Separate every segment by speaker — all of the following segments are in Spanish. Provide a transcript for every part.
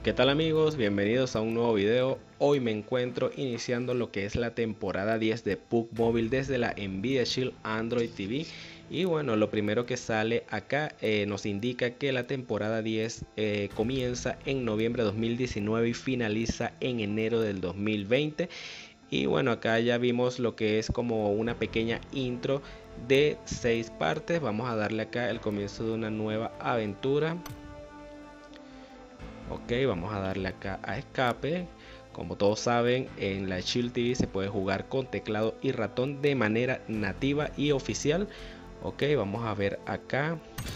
Speaker 1: ¿Qué tal amigos? Bienvenidos a un nuevo video. Hoy me encuentro iniciando lo que es la temporada 10 de PUBG Mobile desde la Nvidia Shield Android TV. Y bueno, lo primero que sale acá nos indica que la temporada 10 comienza en noviembre de 2019 y finaliza en enero del 2020. Y bueno, acá ya vimos lo que es como una pequeña intro de 6 partes. Vamos a darle acá el comienzo de una nueva aventura. Ok, vamos a darle acá a escape. Como todos saben, en la Shield TV se puede jugar con teclado y ratón de manera nativa y oficial. Ok, vamos a ver acá.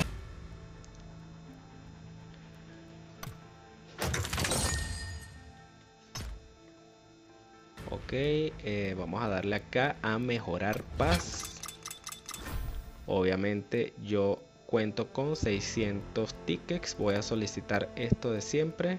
Speaker 1: Ok, vamos a darle acá a mejorar paz. Obviamente yo cuento con 600 tickets. Voy a solicitar esto de siempre.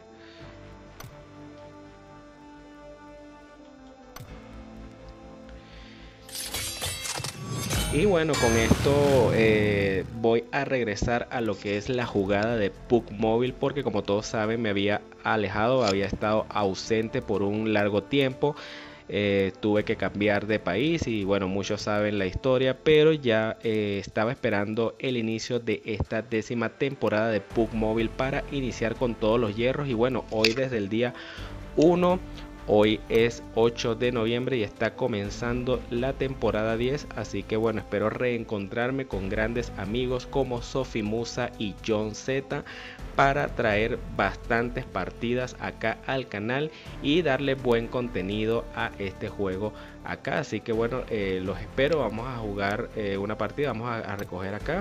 Speaker 1: Y bueno, con esto voy a regresar a lo que es la jugada de PUBG Mobile, porque como todos saben me había alejado, había estado ausente por un largo tiempo. Tuve que cambiar de país y bueno, muchos saben la historia, pero ya estaba esperando el inicio de esta 10ª temporada de PUBG Mobile para iniciar con todos los hierros. Y bueno, hoy desde el día 1, hoy es 8 de noviembre y está comenzando la temporada 10, así que bueno, espero reencontrarme con grandes amigos como Sofi Musa y John Z para traer bastantes partidas acá al canal y darle buen contenido a este juego acá. Así que bueno, los espero. Vamos a jugar una partida. Vamos a recoger acá.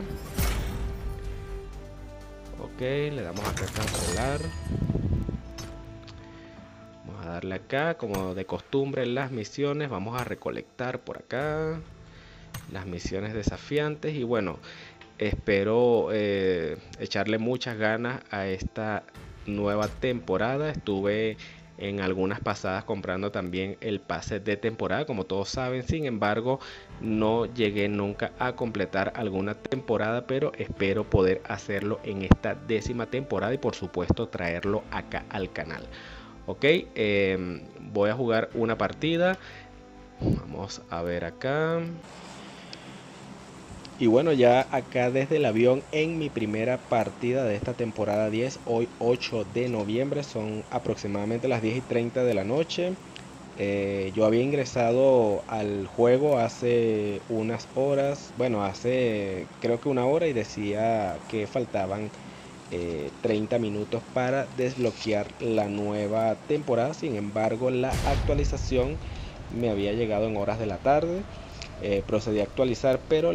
Speaker 1: Ok, le damos acá a cancelar. Vamos a darle acá, como de costumbre, las misiones. Vamos a recolectar por acá las misiones desafiantes. Y bueno, espero echarle muchas ganas a esta nueva temporada. Estuve en algunas pasadas comprando también el pase de temporada, como todos saben. Sin embargo, no llegué nunca a completar alguna temporada, pero espero poder hacerlo en esta 10ª temporada y por supuesto traerlo acá al canal. Ok, voy a jugar una partida. Vamos a ver acá. Y bueno, ya acá desde el avión en mi primera partida de esta temporada 10, hoy 8 de noviembre, son aproximadamente las 10:30 de la noche. Yo había ingresado al juego hace unas horas, bueno, hace creo que una hora, y decía que faltaban 30 minutos para desbloquear la nueva temporada. Sin embargo, la actualización me había llegado en horas de la tarde. Procedí a actualizar, pero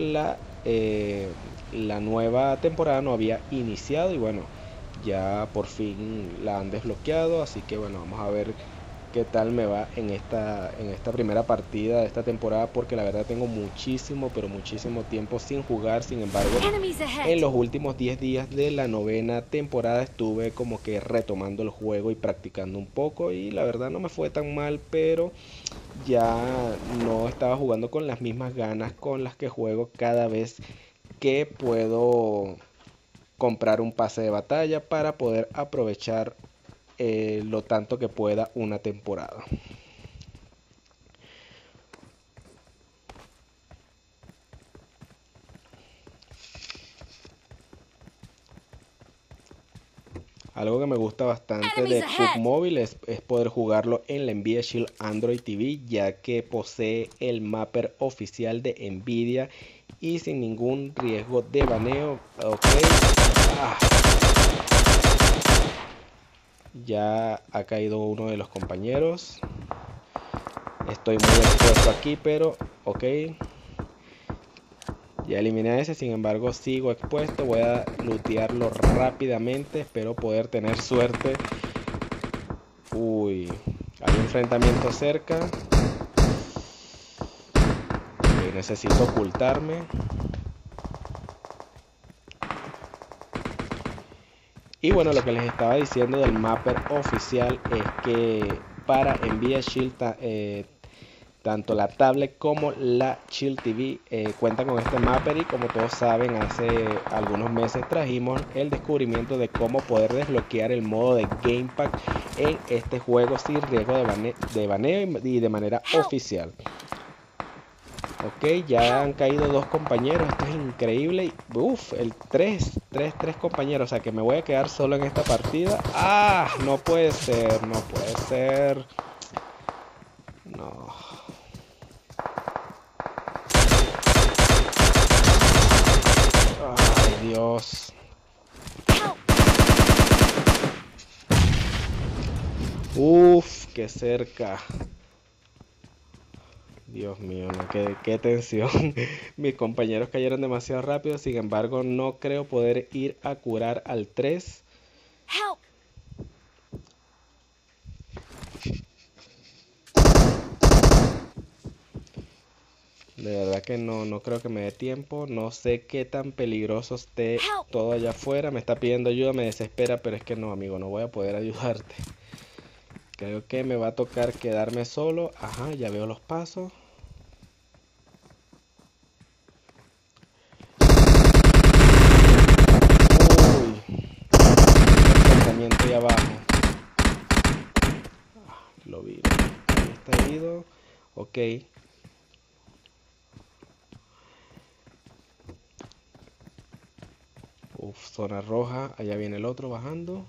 Speaker 1: la nueva temporada no había iniciado y bueno, ya por fin la han desbloqueado. Así que bueno, vamos a ver qué tal me va en esta primera partida de esta temporada, porque la verdad tengo muchísimo, pero muchísimo tiempo sin jugar. Sin embargo, en los últimos 10 días de la 9ª temporada estuve como que retomando el juego y practicando un poco, y la verdad no me fue tan mal, pero ya no estaba jugando con las mismas ganas con las que juego cada vez que puedo comprar un pase de batalla para poder aprovechar lo tanto que pueda una temporada. Algo que me gusta bastante de PUBG Mobile es poder jugarlo en la Nvidia Shield Android TV, ya que posee el mapper oficial de Nvidia y sin ningún riesgo de baneo. Ok, ya ha caído uno de los compañeros. Estoy muy expuesto aquí, pero ok. Ya eliminé a ese, sin embargo sigo expuesto. Voy a lootearlo rápidamente. Espero poder tener suerte. Uy, hay un enfrentamiento cerca. Okay, necesito ocultarme. Y bueno, lo que les estaba diciendo del mapper oficial es que para Nvidia Shield Tanto la tablet como la Chill TV cuentan con este mapper y como todos saben, hace algunos meses trajimos el descubrimiento de cómo poder desbloquear el modo de Game Pack en este juego sin riesgo de baneo y de manera oficial. Ok, ya han caído 2 compañeros, esto es increíble. Uf, el 3 compañeros, o sea que me voy a quedar solo en esta partida. ¡Ah! No puede ser, no puede ser. No. Ay, Dios. Uf, qué cerca. Dios mío, no, qué tensión. Mis compañeros cayeron demasiado rápido, sin embargo, no creo poder ir a curar al 3. De verdad que no creo que me dé tiempo. No sé qué tan peligroso esté todo allá afuera. Me está pidiendo ayuda, me desespera, pero es que no, amigo, no voy a poder ayudarte. Creo que me va a tocar quedarme solo. Ajá, ya veo los pasos. Uy, enfrentamiento ahí abajo. Lo vi. Ahí está herido. Ok. Uf, zona roja. Allá viene el otro bajando.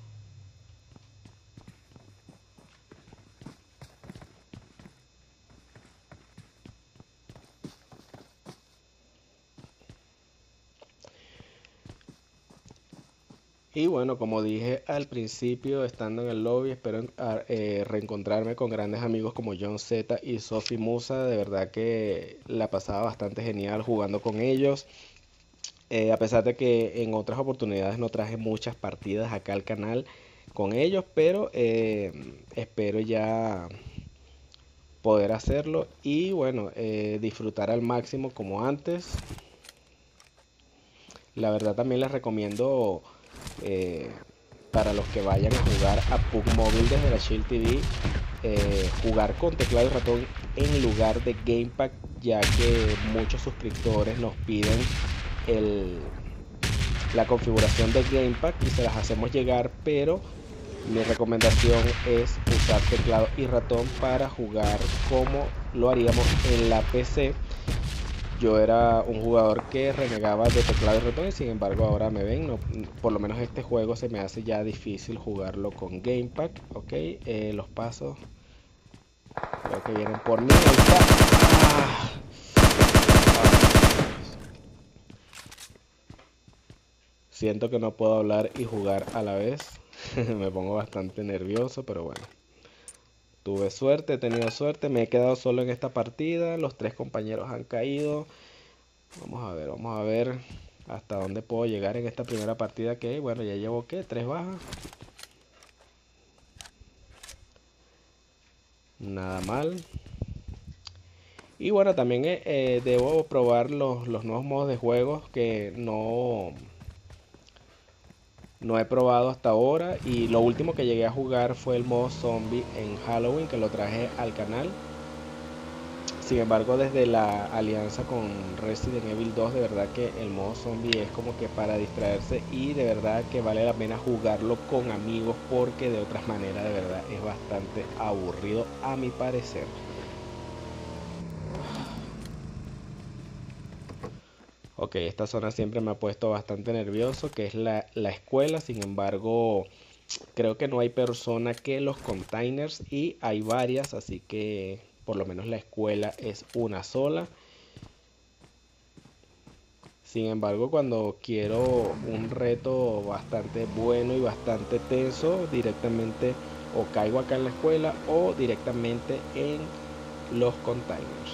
Speaker 1: Y bueno, como dije al principio, estando en el lobby, espero reencontrarme con grandes amigos como John Z y Sophie Musa. De verdad que la pasaba bastante genial jugando con ellos. A pesar de que en otras oportunidades no traje muchas partidas acá al canal con ellos, pero espero ya poder hacerlo y bueno, disfrutar al máximo como antes. La verdad también les recomiendo para los que vayan a jugar a PUBG Mobile desde la Chill TV, jugar con teclado y ratón en lugar de Gamepad, ya que muchos suscriptores nos piden la configuración de Gamepad y se las hacemos llegar, pero mi recomendación es usar teclado y ratón para jugar como lo haríamos en la PC. Yo era un jugador que renegaba de teclado y ratón y sin embargo ahora me ven, no, por lo menos este juego se me hace ya difícil jugarlo con Gamepad. Ok, los pasos creo que vienen por mí. Ahí está. Siento que no puedo hablar y jugar a la vez. Me pongo bastante nervioso, pero bueno. Tuve suerte, he tenido suerte, me he quedado solo en esta partida, los 3 compañeros han caído. Vamos a ver hasta dónde puedo llegar en esta primera partida que, bueno, ya llevo, ¿qué? 3 bajas. Nada mal. Y bueno, también debo probar los nuevos modos de juego que no he probado hasta ahora. Y lo último que llegué a jugar fue el modo zombie en Halloween, que lo traje al canal. Sin embargo, desde la alianza con Resident Evil 2, de verdad que el modo zombie es como que para distraerse y de verdad que vale la pena jugarlo con amigos porque de otras maneras de verdad es bastante aburrido a mi parecer. Ok, esta zona siempre me ha puesto bastante nervioso, que es la escuela. Sin embargo, creo que no hay persona que los containers y hay varias, así que por lo menos la escuela es una sola. Sin embargo, cuando quiero un reto bastante bueno y bastante tenso, directamente o caigo acá en la escuela o directamente en los containers.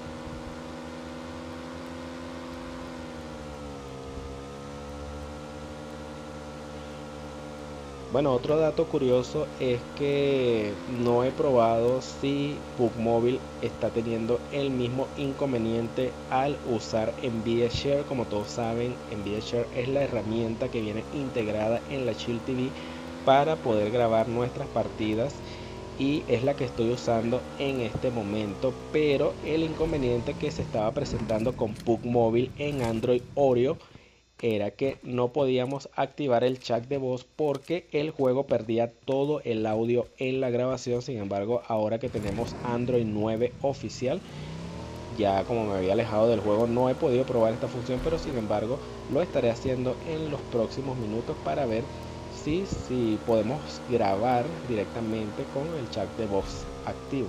Speaker 1: Bueno, otro dato curioso es que no he probado si PUBG Mobile está teniendo el mismo inconveniente al usar Nvidia Share. Como todos saben, Nvidia Share es la herramienta que viene integrada en la Chill TV para poder grabar nuestras partidas y es la que estoy usando en este momento, pero el inconveniente que se estaba presentando con PUC Móvil en Android Oreo era que no podíamos activar el chat de voz porque el juego perdía todo el audio en la grabación. Sin embargo, ahora que tenemos Android 9 oficial, ya como me había alejado del juego no he podido probar esta función, pero sin embargo lo estaré haciendo en los próximos minutos para ver si podemos grabar directamente con el chat de voz activo.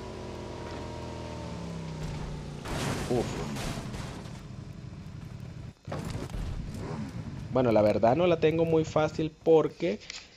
Speaker 1: Bueno, la verdad no la tengo muy fácil porque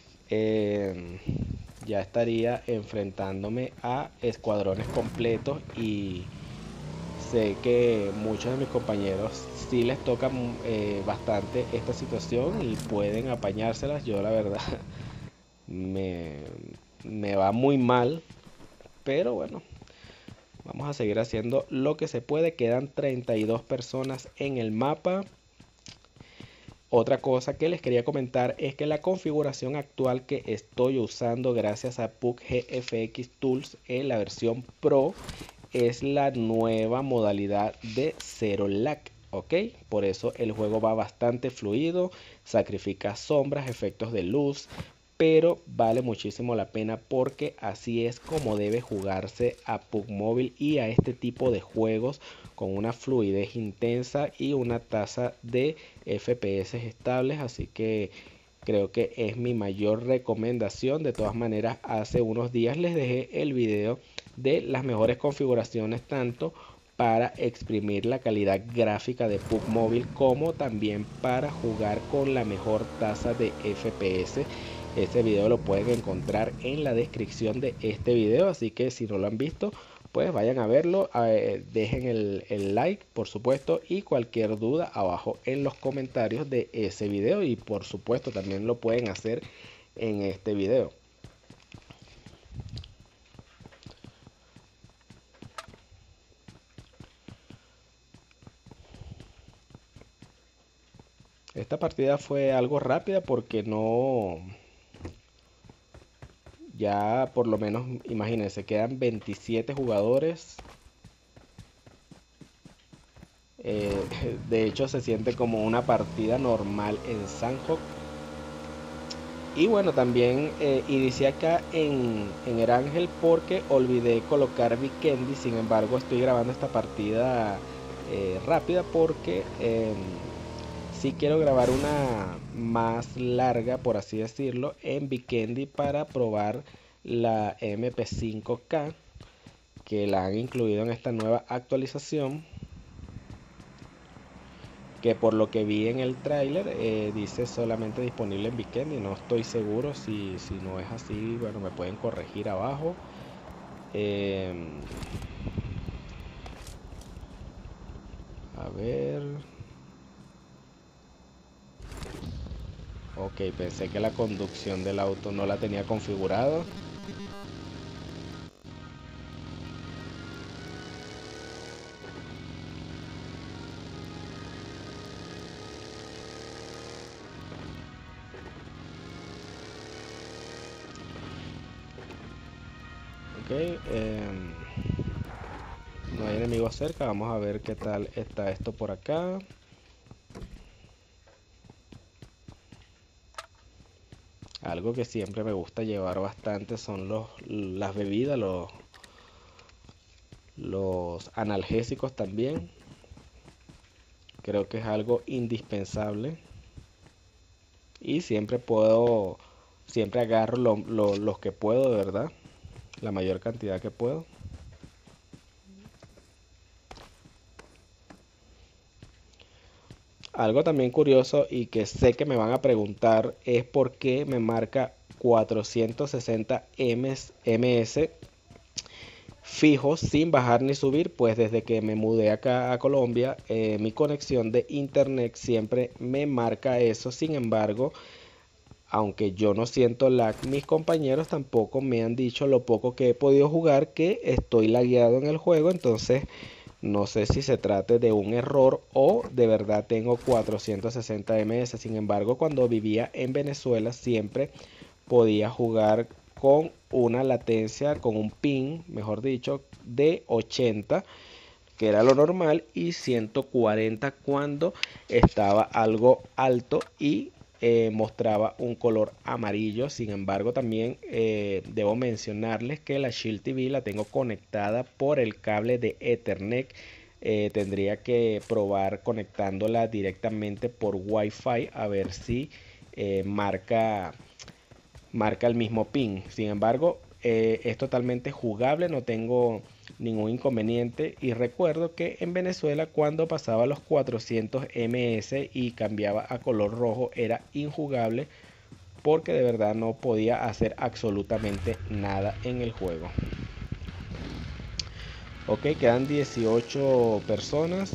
Speaker 1: ya estaría enfrentándome a escuadrones completos y sé que muchos de mis compañeros sí les toca bastante esta situación y pueden apañárselas. Yo la verdad me, me va muy mal, pero bueno, vamos a seguir haciendo lo que se puede. Quedan 32 personas en el mapa. Otra cosa que les quería comentar es que la configuración actual que estoy usando gracias a PUC GFX Tools en la versión Pro es la nueva modalidad de cero lag, ¿ok? Por eso el juego va bastante fluido, sacrifica sombras, efectos de luz, pero vale muchísimo la pena porque así es como debe jugarse a PUC Móvil y a este tipo de juegos con una fluidez intensa y una tasa de FPS estables. Así que creo que es mi mayor recomendación. De todas maneras, hace unos días les dejé el video de las mejores configuraciones tanto para exprimir la calidad gráfica de PUC Móvil como también para jugar con la mejor tasa de FPS. Este video lo pueden encontrar en la descripción de este video, así que si no lo han visto, pues vayan a verlo, dejen el like por supuesto y cualquier duda abajo en los comentarios de ese video, y por supuesto también lo pueden hacer en este video. Esta partida fue algo rápida porque no, ya por lo menos imagínense, quedan 27 jugadores. De hecho se siente como una partida normal en Sanhok. Y bueno, también inicié acá en Erangel porque olvidé colocar Vikendi. Sin embargo, estoy grabando esta partida rápida porque sí quiero grabar una más larga, por así decirlo, en Vikendi para probar la MP5K que la han incluido en esta nueva actualización, que por lo que vi en el tráiler dice solamente disponible en Vikendi. No estoy seguro si no es así, bueno, me pueden corregir abajo. A ver. Ok, pensé que la conducción del auto no la tenía configurada. Ok, no hay enemigos cerca. Vamos a ver qué tal está esto por acá. Algo que siempre me gusta llevar bastante son las bebidas, los analgésicos también. Creo que es algo indispensable. Y siempre agarro los que puedo, de verdad. La mayor cantidad que puedo. Algo también curioso y que sé que me van a preguntar es por qué me marca 460 ms fijos sin bajar ni subir. Pues desde que me mudé acá a Colombia, mi conexión de internet siempre me marca eso. Sin embargo, aunque yo no siento lag, mis compañeros tampoco me han dicho, lo poco que he podido jugar, que estoy lagueado en el juego. Entonces no sé si se trate de un error o de verdad tengo 460 ms. Sin embargo, cuando vivía en Venezuela siempre podía jugar con una latencia, con un ping, mejor dicho, de 80, que era lo normal, y 140 cuando estaba algo alto y mostraba un color amarillo. Sin embargo, también debo mencionarles que la Shield TV la tengo conectada por el cable de Ethernet. Tendría que probar conectándola directamente por Wi-Fi a ver si marca el mismo ping. Sin embargo, es totalmente jugable, no tengo ningún inconveniente. Y recuerdo que en Venezuela, cuando pasaba los 400 ms y cambiaba a color rojo, era injugable porque de verdad no podía hacer absolutamente nada en el juego. Ok, quedan 18 personas.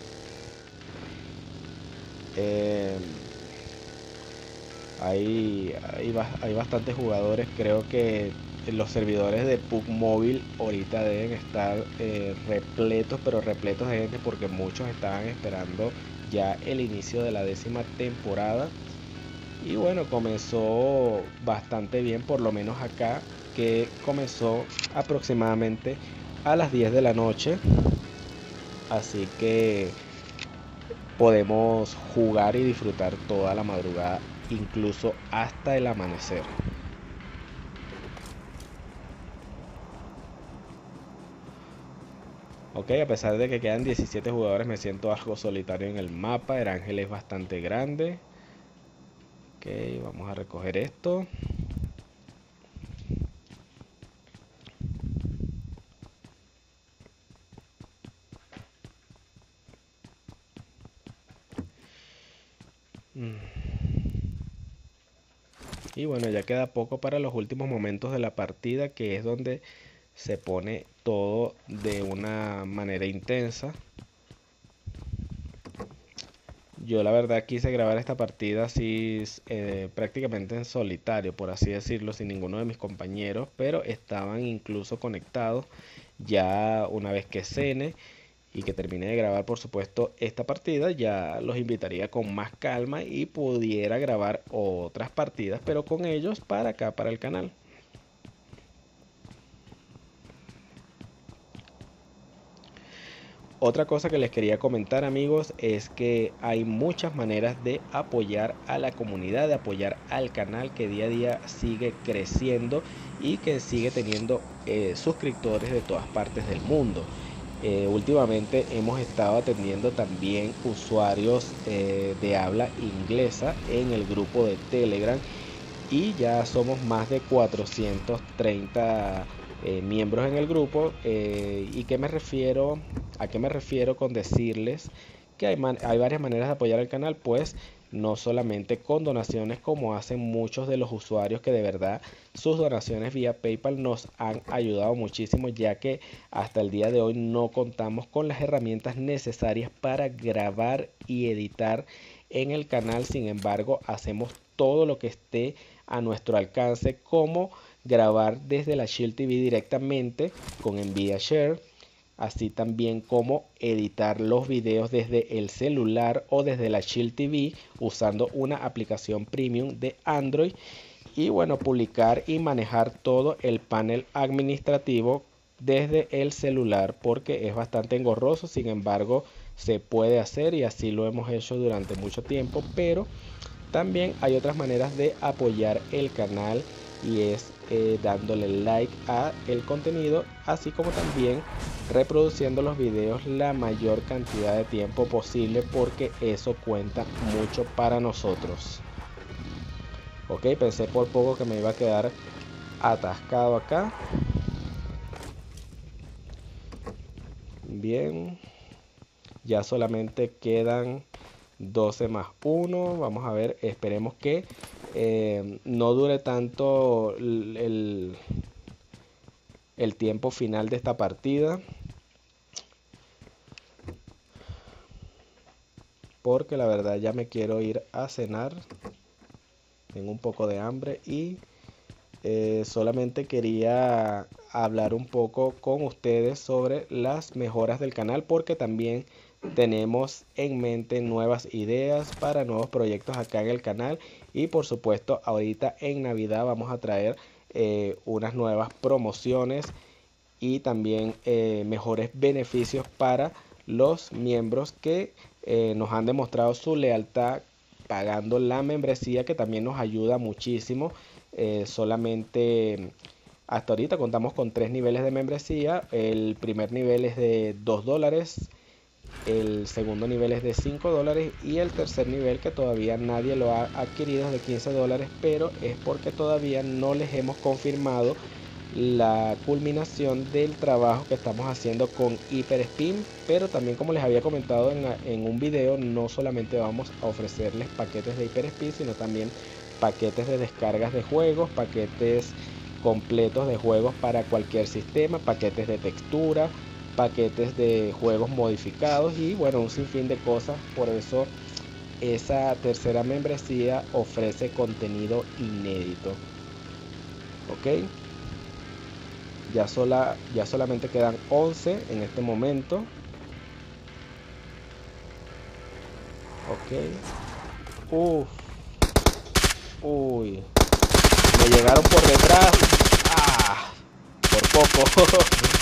Speaker 1: Hay bastantes jugadores. Creo que los servidores de PUBG Mobile ahorita deben estar repletos, pero repletos de gente, porque muchos estaban esperando ya el inicio de la 10ª temporada. Y bueno, comenzó bastante bien, por lo menos acá, que comenzó aproximadamente a las 10 de la noche. Así que podemos jugar y disfrutar toda la madrugada, incluso hasta el amanecer. Ok, a pesar de que quedan 17 jugadores, me siento algo solitario en el mapa. El ángel es bastante grande. Ok, vamos a recoger esto. Y bueno, ya queda poco para los últimos momentos de la partida, que es donde se pone todo de una manera intensa. Yo la verdad quise grabar esta partida así prácticamente en solitario, por así decirlo, sin ninguno de mis compañeros, pero estaban incluso conectados. Ya una vez que cene y que termine de grabar, por supuesto, esta partida, ya los invitaría con más calma y pudiera grabar otras partidas, pero con ellos para acá, para el canal. Otra cosa que les quería comentar, amigos, es que hay muchas maneras de apoyar a la comunidad, de apoyar al canal, que día a día sigue creciendo y que sigue teniendo suscriptores de todas partes del mundo. Últimamente hemos estado atendiendo también usuarios de habla inglesa en el grupo de Telegram, y ya somos más de 430 miembros en el grupo. ¿Y a qué me refiero con decirles que hay varias maneras de apoyar al canal? Pues no solamente con donaciones, como hacen muchos de los usuarios, que de verdad sus donaciones vía PayPal nos han ayudado muchísimo, ya que hasta el día de hoy no contamos con las herramientas necesarias para grabar y editar en el canal. Sin embargo, hacemos todo lo que esté a nuestro alcance, como grabar desde la Shield TV directamente con Nvidia Share, así también como editar los videos desde el celular o desde la Shield TV usando una aplicación premium de Android. Y bueno, publicar y manejar todo el panel administrativo desde el celular, porque es bastante engorroso. Sin embargo, se puede hacer, y así lo hemos hecho durante mucho tiempo. Pero también hay otras maneras de apoyar el canal, y es dándole like a el contenido, así como también reproduciendo los videos la mayor cantidad de tiempo posible, porque eso cuenta mucho para nosotros. Ok, pensé por poco que me iba a quedar atascado acá. Bien, ya solamente quedan 12 más 1. Vamos a ver, esperemos que no dure tanto el tiempo final de esta partida, porque la verdad ya me quiero ir a cenar. Tengo un poco de hambre y solamente quería hablar un poco con ustedes sobre las mejoras del canal, porque también tenemos en mente nuevas ideas para nuevos proyectos acá en el canal. Y por supuesto, ahorita en Navidad vamos a traer unas nuevas promociones y también mejores beneficios para los miembros que nos han demostrado su lealtad pagando la membresía, que también nos ayuda muchísimo. Solamente hasta ahorita contamos con 3 niveles de membresía. El primer nivel es de $2, el segundo nivel es de $5 y el tercer nivel, que todavía nadie lo ha adquirido, es de $15, pero es porque todavía no les hemos confirmado la culminación del trabajo que estamos haciendo con HyperSpin. Pero también, como les había comentado en un video, no solamente vamos a ofrecerles paquetes de HyperSpin, sino también paquetes de descargas de juegos, paquetes completos de juegos para cualquier sistema, paquetes de textura, paquetes de juegos modificados y bueno, un sinfín de cosas. Por eso esa tercera membresía ofrece contenido inédito. Ok, ya solamente quedan 11 en este momento. Ok. Uy, me llegaron por detrás. Por poco.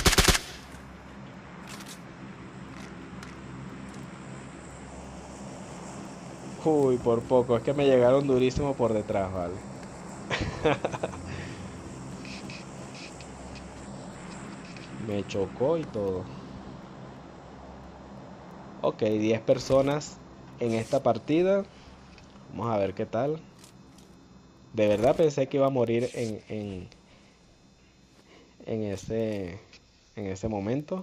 Speaker 1: Uy, por poco. Es que me llegaron durísimo por detrás, vale. Me chocó y todo. Ok, 10 personas en esta partida. Vamos a ver qué tal. De verdad pensé que iba a morir en ese momento.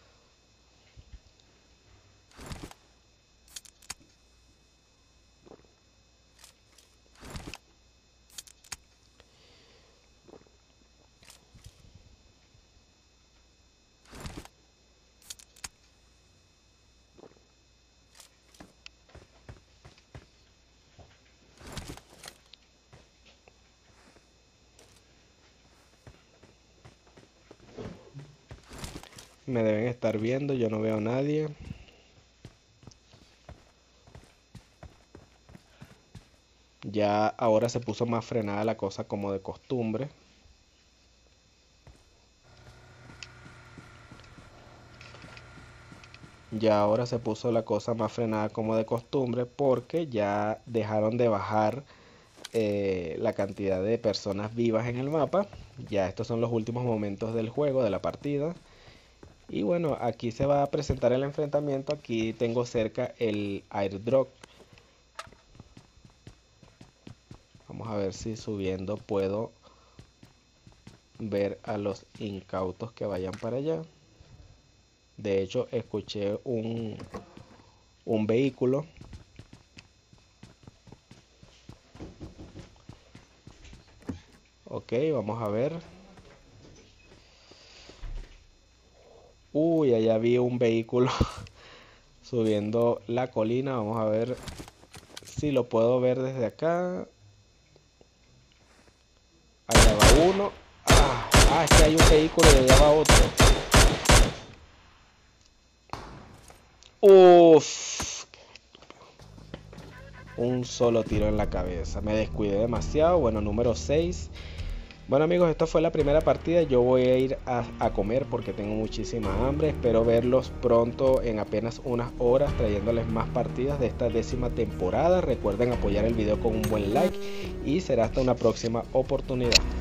Speaker 1: Me deben estar viendo, yo no veo a nadie. Ya ahora se puso más frenada la cosa, como de costumbre. Ya ahora se puso la cosa más frenada como de costumbre, porque ya dejaron de bajar la cantidad de personas vivas en el mapa. Ya estos son los últimos momentos del juego, de la partida. Y bueno, aquí se va a presentar el enfrentamiento. Aquí tengo cerca el airdrop. Vamos a ver si subiendo puedo ver a los incautos que vayan para allá. De hecho, escuché un vehículo. Ok, vamos a ver. Uy, allá vi un vehículo subiendo la colina. Vamos a ver si lo puedo ver desde acá. Allá va uno. Es que hay un vehículo y allá va otro. Uff. Un solo tiro en la cabeza. Me descuidé demasiado. Bueno, número 6. Bueno amigos, esta fue la primera partida. Yo voy a ir a comer porque tengo muchísima hambre. Espero verlos pronto, en apenas unas horas, trayéndoles más partidas de esta 10ª temporada. Recuerden apoyar el video con un buen like y será hasta una próxima oportunidad.